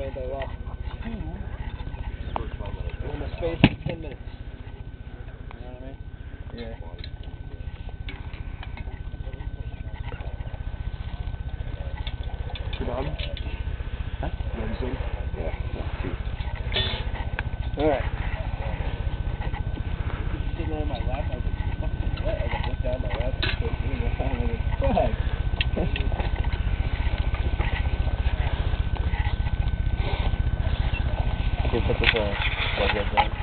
means I lost 2 in the space of 10 minutes. You know what I mean? Yeah. Good on? Huh? Yeah, that's 2. Alright. Sitting there in my lap, I was like, fucking what? I was like, looked down my lap, and put me in my phone, and I was like, fuck. You put this,